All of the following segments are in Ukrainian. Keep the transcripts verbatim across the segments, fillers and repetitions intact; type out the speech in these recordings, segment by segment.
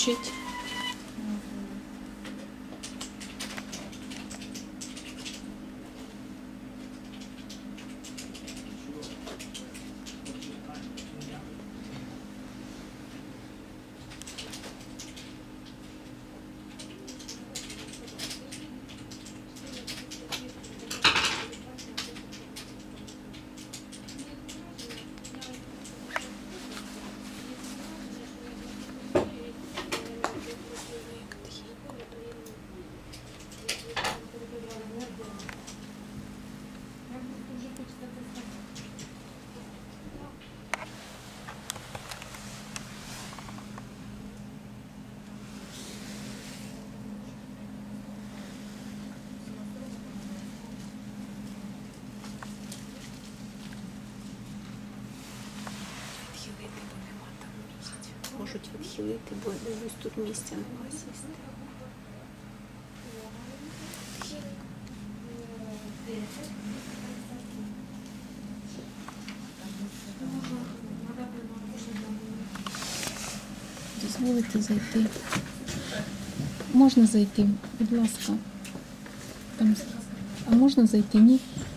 вивчити. Можуть відхилити, бо дивлюсь, тут місця немає сісти. Дозволите зайти. Можна зайти, будь ласка. Там... А можна зайти? Ні?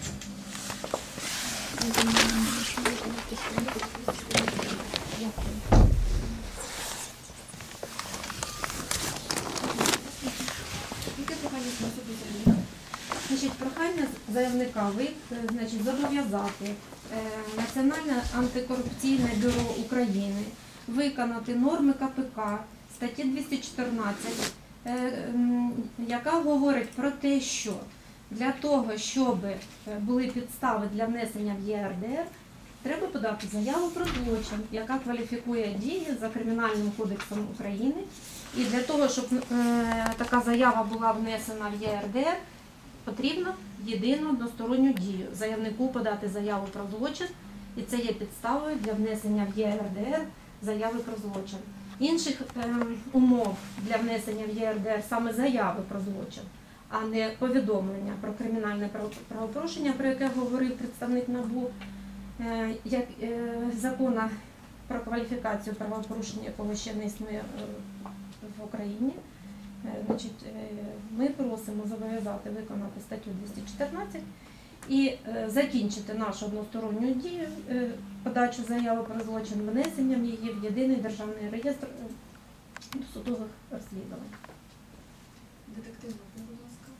Значить, прохання заявника ви, значить, зобов'язати е, Національне антикорупційне бюро України виконати норми Ка Пе Ка статті двісті чотирнадцять, е, е, яка говорить про те, що для того, щоб були підстави для внесення в Є Ер Де Ер, треба подати заяву про злочин, яка кваліфікує дії за Кримінальним кодексом України. І для того, щоб е, така заява була внесена в Є Ер Де Ер, потрібно єдину односторонню дію. Заявнику подати заяву про злочин, і це є підставою для внесення в Є Ер Де Ер заяви про злочин. Інших е, умов для внесення в Є Ер Де Ер саме заяви про злочин, а не повідомлення про кримінальне правопорушення, про яке говорив представник Ен А Бу, е, як е, закону про кваліфікацію правопорушення, якого ще не існує е, в Україні. Значить, ми просимо зобов'язати виконати статтю двісті чотирнадцять і закінчити нашу односторонню дію, подачу заяви про злочин внесенням її в єдиний державний реєстр досудових розслідувань. Детектив, будь ласка.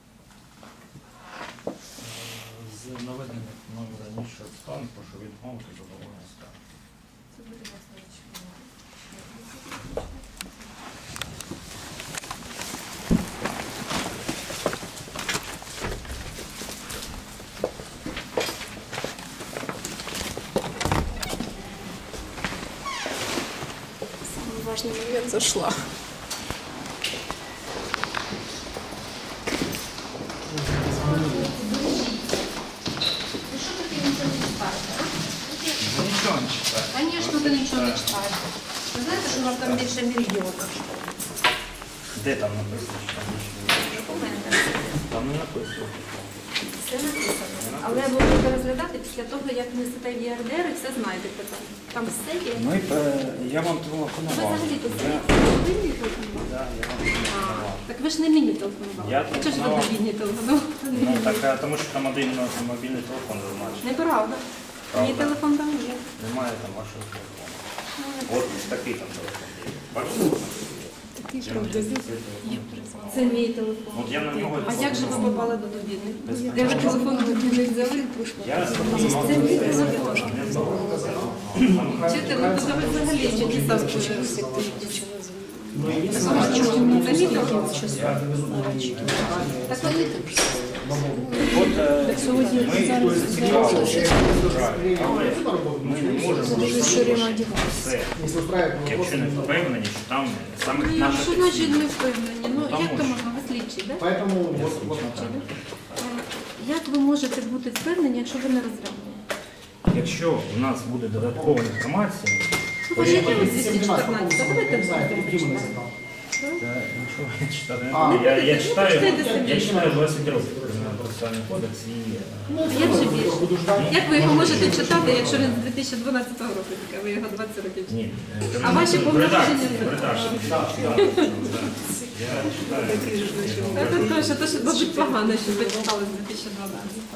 З наведенням номера іншого стану, прошу відмовити задоволення стану. Це буде власне речі. Важный момент зашла. Нічого не читаю. Звісно, ти нічого не читаєш. Ви знаєте, що у вас там більше мільйона? Де там написано, що там більше мільйона? Документи. Там не написано. Все написано. Але ви будете розглядати після того, як внесете в Є Ер Де Ер і все знайдете там. Там все є. Ми, е, я вам Ви телефонував. взагалі тут Я- ви мені телефонували? Да, я вам телефонував. Так ви ж не мені телефонували. Я А чого ж ви телефонував. до мені телефонували? Ну, так, а тому що там один мобільний телефон зазначений. Неправда. Мій Правда. телефон там є. Немає там вашого телефону. От такий там телефон є. Бачите? Такий Я правда. вам Це мій телефон. От я на нього А як же ви телефонував. попали до довідних? Без Де ви телефон довідних взяли? Я Це мій телефон. Чуєте, ну то ви взагалі ще дістав спочатку. Це мій телефон. Так от, От е, ми цікавилися, але ми не можемо розповідати все, якщо не впевнені, що там саме ну, наша що значить не впевнені? Ну, Тому як то що. можна? Ви слідчі, так? Поэтому вот, вот Як ви можете бути впевнені, якщо ви не розглянули? Якщо у нас буде додаткова інформація, Ви ж є двісті чотирнадцять, давайте Дима называл. то нічого я читати не А. буду. Я, я читаю, Ну, я читаю двадцять років. процесуальний кодекс і Ну, Я вже більше. буду ждати. Як ви його можете читати, якщо він з дві тисячі дванадцятого року, тільки ви його двадцять років читаєте? ні. е, А ваші в повноваження? редакції, в редакції. Так, так. Я читаю. Це то, що то, що досить погано, що ви читали з дві тисячі дванадцятого.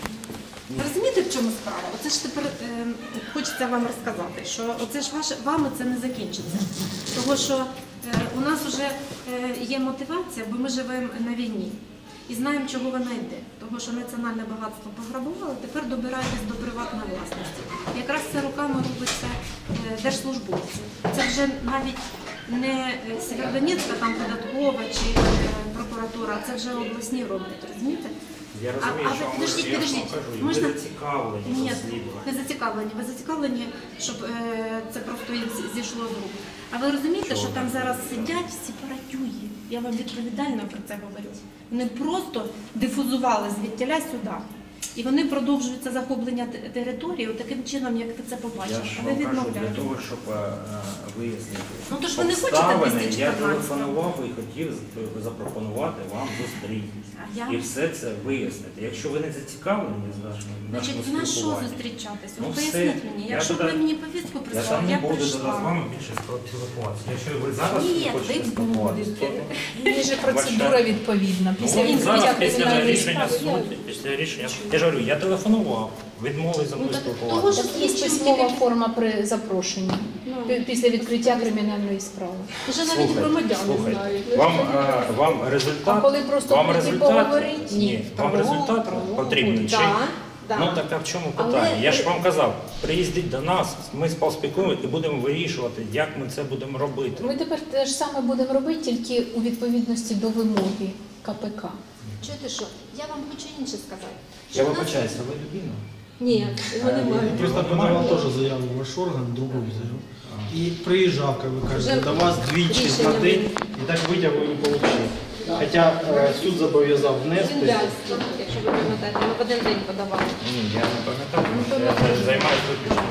Ви розумієте, в чому справа? Оце ж тепер е, хочеться вам розказати, що оце ж ваше, вами це не закінчиться. Тому що е, у нас вже е, є мотивація, бо ми живемо на війні. І знаємо, чого вона йде. Тому що національне багатство пограбували, тепер добираєтесь до приватної власності. Якраз це руками робиться е, держслужбовців. Це вже навіть не е, Сєвєродонецька, там податкова чи е, прокуратура, а це вже обласні роблять, розумієте? Я розумію, А- а що ви- ви підождіть, я ж вам підождіть. кажу, Можна? ви зацікавлені Ні, розслідувати. не зацікавлені. Ви зацікавлені, щоб е, це просто їм зі- зійшло з рук. А ви розумієте, Чого що там ви? зараз сидять сепаратюги? Я вам відповідально про це говорю. Вони просто дифузували звідтіля сюди. І вони продовжують це захоплення т- території таким чином, як ви це Я побачили. ж А ви вам кажу, для відмовляєте. того, щоб е, е, вияснити Ну, то ж ви не хочете обставини, двісті я чотирнадцять? телефонував і хотів з- запропонувати вам зустрітися. А я? І все це вияснити. Якщо ви не зацікавлені з нашим Значить, нашим на що спілкуванням, зустрічатись? Ну, Ну, все. поясніть мені. Я Якщо б туди- ви мені повістку я прислали, там не я б буду прийшла. з вами більше спілкуватися. Якщо ви зараз Ні, не хочете ви спілкуватися, то Є ж процедура відповідна. ну, Після от відкриття зараз після кримінальної рішення справи. суду, після рішення суду. Я ж говорю, я телефонував, відмовили за мною Ну, так того спілкуватися. ж- Є письмова форма при запрошенні пі- після відкриття кримінальної справи. Вже навіть Слухайте, громадяни слухайте, знають. Вам, е, вам результат, А коли просто вам прийти результат, поговорити? ні, вам Про- результат про- потрібний. Чи? Так, так. Ну так а в чому Але- питання? Я ж вам казав, приїздіть до нас, ми поспілкуємося і будемо вирішувати, як ми це будемо робити. Ми тепер те ж саме будемо робити, тільки у відповідності до вимоги Ка Пе Ка. Чуєте що? Я вам хочу інше сказати. Я Що у нас- вибачаюся, ви людина? Ні, його немає. Просто подавал тоже заяву в ваш орган, другую заяву. И приезжал, как вы кажете, Вже до вас двічі на рішення день, буде. і так витягу не получив. Хоча е, суд зобов'язав внести. Фіндальство, якщо ви пам'ятаєте, ми в один день подавали. Ні, я не пам'ятаю, тому що я займаюся виключно.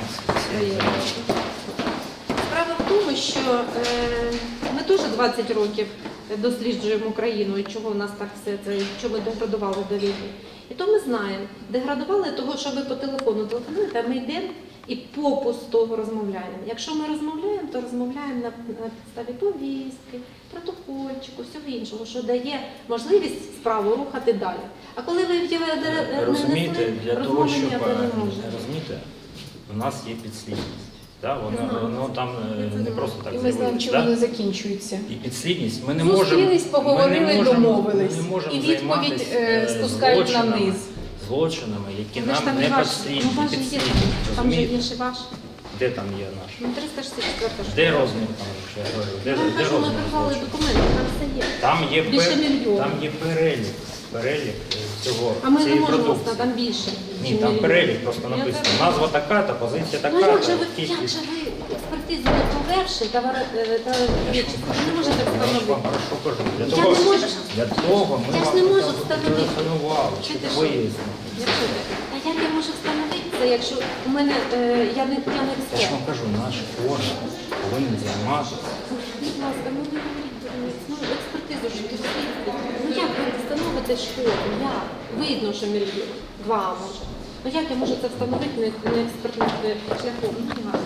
Справа в тому, що е, ми теж двадцять років досліджуємо Україну і чого в нас так все це, що ми деградували до війни. І то ми знаємо, деградували того, що ви по телефону телефонуєте, а ми йдемо і по пустого розмовляємо. Якщо ми розмовляємо, то розмовляємо на, на підставі повістки, протокольчику, всього іншого, що дає можливість справу рухати далі. А коли ви її не Розумієте, несли, для того, розмови щоб ніякої не е, може. розумієте, у нас є підслідність. Да? Воно, Я знаю. воно там е, не просто так І ми знаємо, з'явилось. чим Да? воно закінчується. І підслідність. Ми не можемо, Зустрілись, поговорили, ми не можемо, домовились. ми не можемо І відповідь, займатися, е, е, спускають на злочинами, низ. Злочинами, які Ви ж нам там не і ваш, підслідні. ну ваш же є, підслідні, там же є розумієте? ще ваш. Де там є наш? Ну, триста шістдесят четверта Де розмір там? що я говорю? Де, Я вам де кажу, ми розмір прорвали злочину? документи, там все є. Там є, Більше пер- мільйона. там є перелік, перелік е, цього, А ми не цієї можемо продукції. знати, там більше. Ні, чим там мільйон. перелік просто Я написано. кажу. Назва така, та позиція така, Ну як же та ви, як кількість. же ви експертизу не провівши та, вара- е, та речі, ви не можете Я ж вам встановити. хорошо кажу. Для Я того, не можу. для того ми Я ж вам не можу встановити. телефонували, щоб Чуєте, що? вияснити. Якщо ви- А як я можу встановити це, якщо у мене, е, я не, я не Я ж експерт. вам кажу, наш орган повинен займатися. Будь ласка, ну ви ну, експертизу ж тут слідстві. Ну як ви встановите шкоду? Як? Видно, що мільйон. Два може. Ну як я можу це встановити не, не експертним е, шляхом? Ну як?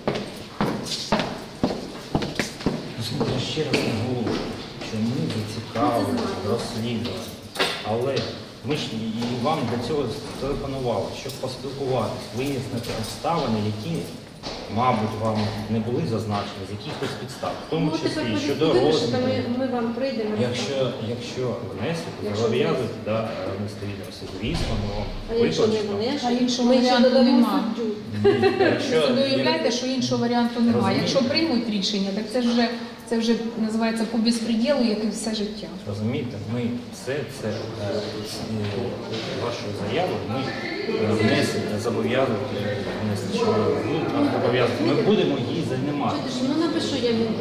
Я ще раз наголошую, що ми зацікавлені розслідувати. Але ми ж і і вам для цього телефонували, щоб поспілкуватися, вияснити обставини, які, мабуть, вам не були зазначені з якихось підстав, в тому Ну, тепер числі ви щодо випишете, розміру. ми, ми вам прийдемо. Якщо, якщо внесете, Якщо зобов'язуєте да, внести відомості, звісно, ми вам А якщо не викличемо. вони, А іншого ми ще варіанту додамо нема. суддю. Якщо, Ви уявляєте, що іншого варіанту немає. Розумію. Якщо приймуть рішення, так це вже це вже називається по безпреділу, як і все життя. Розумієте, ми все це е, е, вашу заяву ми е, внесемо, зобов'язувати внести, що ми будемо зобов'язувати. Ми будемо її займати. Чуєте, що, ну напишу я мільйон.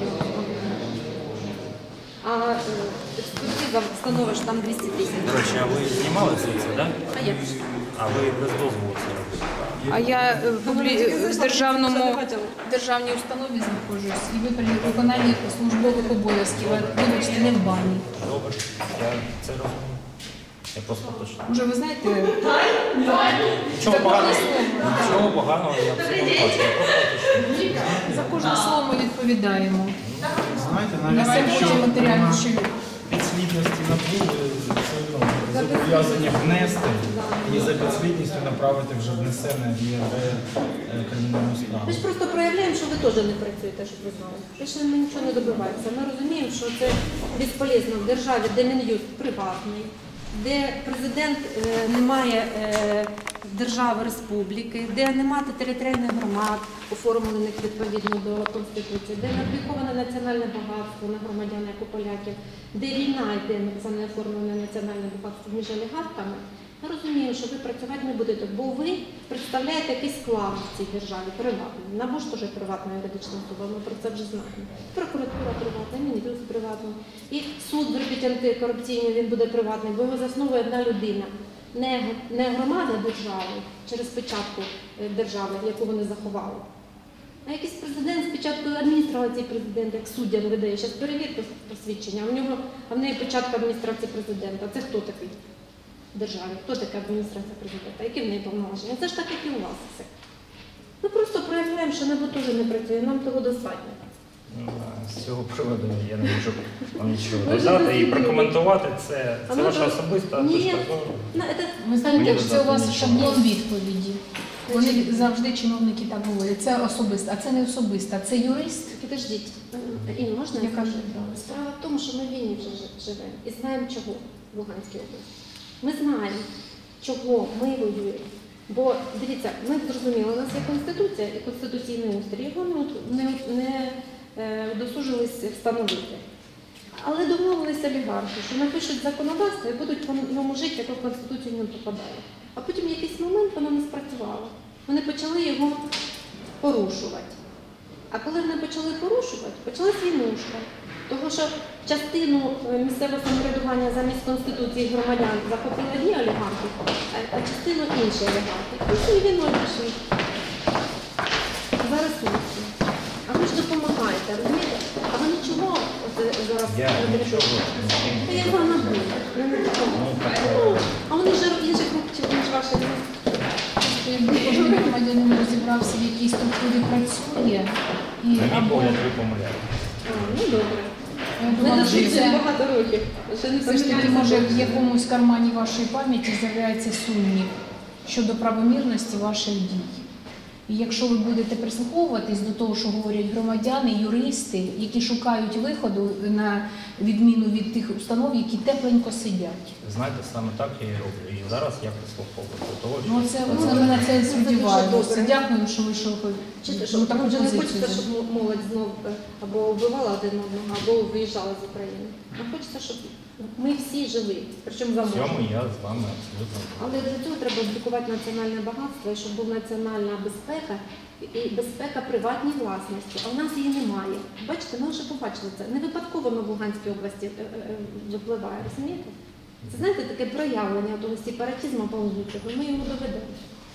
А е, експертиза встановиш там двісті тисяч. До речі, а ви знімали все це, так? А як? А ви без дозволу це робите? А я е, в публі- в державному в державній установі знаходжусь і ви при виконанні службових обов'язків, а вибачте, не в бані. Добре, я це розумію. Я просто точно. Може, ви знаєте, Нічого поганого, нічого поганого я в цьому не бачу. Я просто точно. за кожне слово ми відповідаємо. Знаєте, Несемо навіть потім якщо матеріальну на щодо. підслідності НАБУ все одно зобов'язані внести і за підслідністю направити вже внесене в ЄРДР кримінальну справу. Ми ж просто проявляємо, що ви теж не працюєте, щоб ви знали. Ви ж ми нічого не добиваємося. Ми розуміємо, що це безполезно в державі, де Мін'юст приватний, де президент е, не має е, держави республіки, де немає територіальних громад, оформлених відповідно до Конституції, де не обліковане національне багатство на громадян, як у поляків, де війна йде за неоформлене національне багатство між олігархами. Ми розуміємо, що ви працювати не будете, бо ви представляєте якийсь клан в цій державі, приватний. НАБУ ж теж приватна юридична особа, ми про це вже знаємо. Прокуратура приватна, Мін'юст приватний. І суд, зробіть антикорупційний, він буде приватний, бо його засновує одна людина. Не, не громада держави через печатку е, держави, яку вони заховали. А якийсь президент з печаткою адміністрації президента, як суддя не видає. Зараз перевірте посвідчення, а в нього, а в неї печатка адміністрації президента. Це хто такий? В державі. Хто така адміністрація президента? Які в неї повноваження? Це ж так, як і у вас все. Ми просто проявляємо, що НАБУ теж не працює, нам того достатньо. Ну, з цього приводу я не можу вам нічого Ви ж додати і розумієте. прокоментувати. Це, А це ми ваша ж- особиста Ні. точка зору. На, це... Ви знаєте, Мені що це у додати вас нічого. шаблон відповіді. Вони завжди чиновники так говорять. Це особисто, а це не особисто, це юрист. Підождіть. Інна, можна я Я кажу, скажу? да. Справа в тому, що ми в війні вже жи- живемо і знаємо чого в Луганській області. Ми знаємо, чого ми воюємо. Бо, дивіться, ми зрозуміли, у нас є Конституція і Конституційний устрій, його не, не, не е, удосужились встановити. Але домовилися олігархи, що напишуть законодавство і будуть по ньому жити, як в Конституцію не попадає. А потім в якийсь момент воно не спрацювало. Вони почали його порушувати. А коли вони почали порушувати, почалась війнушка. Тому що частину е, місцевого самоврядування замість Конституції громадян захопили одні олігархи, а, а частину інші олігархи. І всі війною пішли. За ресурси. А ви ж допомагаєте, розумієте? А ви нічого оце зараз Я не нічого робите. не Та як вона буде? Ну, не допомагає. Ну, так, Ну, а вони ж інших хлопців, ніж ваші. Якби кожен громадянин розібрався, в якій структурі працює, і на мій або погляд, ви помиляєте. А, ну добре. я Ми думала, що досліджуємо це багато років. Ще не все ж таки, може, в якомусь кармані вашої пам'яті з'являється сумнів щодо правомірності ваших дій. І якщо ви будете прислуховуватись до того, що говорять громадяни, юристи, які шукають виходу на відміну від тих установ, які тепленько сидять. Знаєте, саме так я і роблю. І зараз я прислуховуюся до того, що Ну, це, це ми на це дуже сподіваємося. добре. Дякую, що ви що Чити, ну, що таку вже не позицію. хочеться, щоб взяли. молодь знов е, або вбивала один одного, або виїжджала з України. А хочеться, щоб ми всі жили, причому в заможні. цьому я з вами абсолютно згоден. Але для цього треба облікувати національне багатство, і щоб була національна безпека і безпека приватній власності. А в нас її немає. Бачите, ми вже побачили це. Не випадково воно в Луганській області е, е, е, випливає, розумієте? Це, знаєте, таке проявлення того сепаратизму повзучого. Ми його доведемо.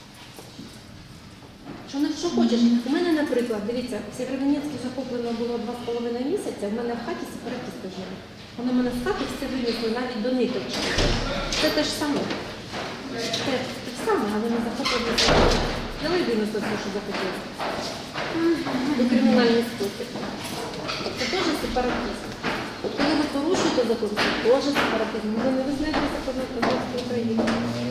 Що не що хочеш. У мене, наприклад, дивіться, в Сєвєродонецьку захоплено було два з половиною місяця, в мене в хаті сепаратисти жили. Вони мене з хати все винесли навіть до ниточки. Це те ж саме. Це те ж саме, але не захоплені. Взяли і винесли все, що захотіли. У кримінальний спосіб. Це теж сепаратизм. От коли ви порушуєте закон, це теж сепаратизм. Ви не визнаєте законодавство України.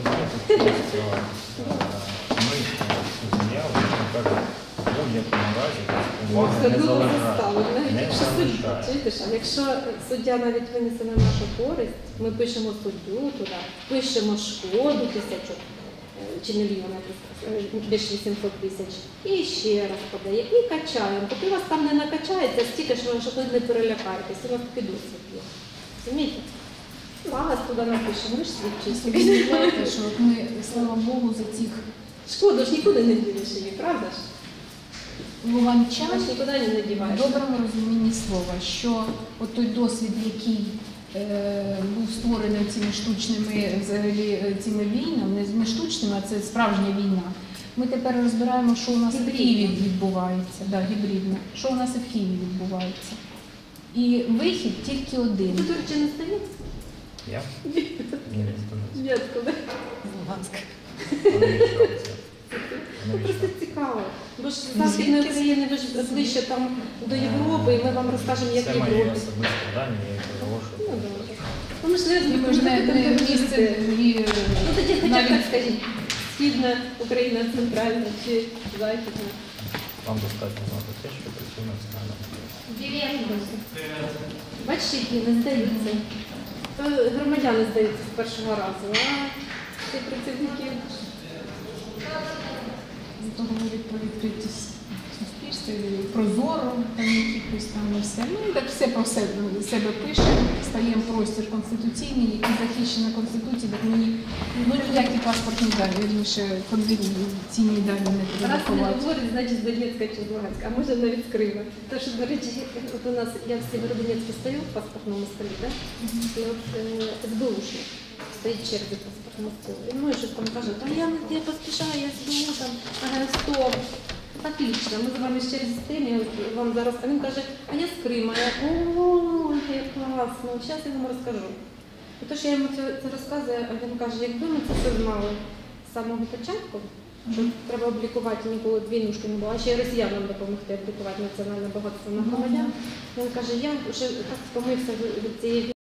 Ми заяви, як кажуть, в будь-якому разі увага Це не було залежає. заставлено. Навіть Не якщо суддя, залишає. чуєте, що якщо суддя навіть винесе на нашу користь, ми пишемо суддю туди, пишемо шкоду тисячу е, чи мільйона, е, більш вісімсот тисяч, і ще раз подає, і качаємо. Поки у вас там не накачається, стільки, що ви- що ви не перелякаєтесь, у вас такий досвід є. Розумієте? Вас туди напишемо, ви ж Ви слідчі. знаєте, що от ми, слава Богу, за цих Шкоду ж нікуди не ділиш її, правда ж? луганчан Вона ж нікуди не в діваєш. доброму розумінні слова, що от той досвід, який е, був створений цими штучними взагалі е, цими війнами, не, не штучними, а це справжня війна. Ми тепер розбираємо, що у нас в Гібридна. Києві відбувається, да, гібридно, що у нас і в Києві відбувається. І вихід тільки один. Ви, до речі, не здається? Я? Ні, не з Донецька. Ні, коли? А навіщо вам це? Ну, Навіщо? просто цікаво. Бо ж з Західної України ви ж ближче там до Європи, і ми вам розкажемо, як в Це мої Європі. особисті дані, я їх Ну, оголошую. добре. Ну, ми ж не І ми ж не, не місце і, Ну, тоді хоча б навіть- так скажіть, Східна Україна, Центральна чи Західна. Вам достатньо знати те, що працює національна поліція. Бачите, які не здаються. То громадяни здаються з першого разу, а ці працівники. Зато говорять про відкритість суспільства, і прозоро, там якихось там і все. Ну і так все про себе, себе пише, стаємо простір конституційний, який захищено Конституцією, так мені ну, ніякі паспортні дані, вірніше, конфіденційні дані не треба Раз не ховати. говорять, значить з Донецька чи з Луганська, а може навіть з Крима. Тому що, до речі, от у нас, я в Сєвєродонецьку стою в паспортному столі, да? І от е, СБУшник стоїть в черзі в паспортному столі. І мною щось там каже, та я, не- я поспішаю, я СБУ там, ага, стоп. Отлично, ми з вами ще стоїмо, я от вам зараз, а він каже, а я з Крима. Я, о, як класно, зараз я вам розкажу. І то, що я йому це, це розказую, а він каже, якби ми це все знали з самого початку, що треба облікувати ніколи двійнушки не було, а ще й росіянам допомогти облікувати національне багатство на громадян. Він каже, я вже так втомився від цієї